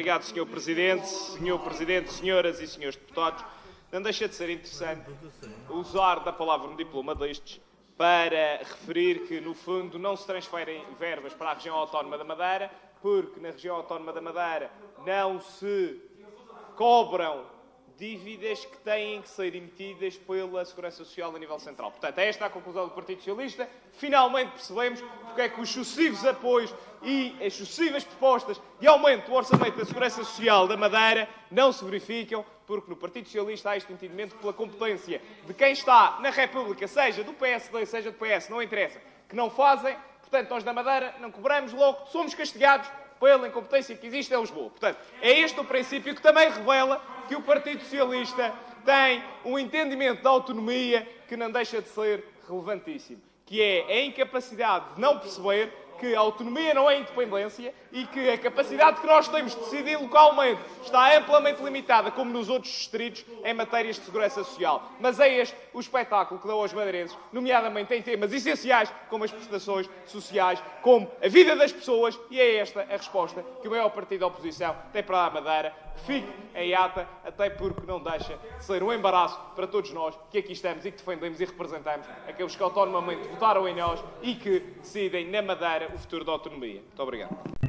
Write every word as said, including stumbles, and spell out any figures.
obrigado, senhor Presidente. senhor Presidente, senhoras e senhores deputados, não deixa de ser interessante usar da palavra um diploma destes para referir que, no fundo, não se transferem verbas para a região autónoma da Madeira, porque na região autónoma da Madeira não se cobram dívidas que têm que ser emitidas pela Segurança Social a nível central. Portanto, é esta a conclusão do Partido Socialista. Finalmente percebemos porque é que os sucessivos apoios e as sucessivas propostas de aumento do orçamento da Segurança Social da Madeira não se verificam, porque no Partido Socialista há este entendimento pela competência de quem está na República, seja do P S D, seja do P S, não interessa, que não fazem. Portanto, nós da Madeira não cobramos, logo somos castigados pela incompetência que existe em Lisboa. Portanto, é este o princípio que também revela que o Partido Socialista tem um entendimento da autonomia que não deixa de ser relevantíssimo, que é a incapacidade de não perceber que a autonomia não é independência e que a capacidade que nós temos de decidir localmente está amplamente limitada, como nos outros distritos, em matérias de segurança social. Mas é este o espetáculo que dão aos madeirenses, nomeadamente em temas essenciais, como as prestações sociais, como a vida das pessoas, e é esta a resposta que o maior partido da oposição tem para a Madeira. Fique em ata, até porque não deixa de ser um embaraço para todos nós que aqui estamos e que defendemos e representamos aqueles que autonomamente votaram em nós e que decidem na Madeira o futuro da autonomia. Muito obrigado.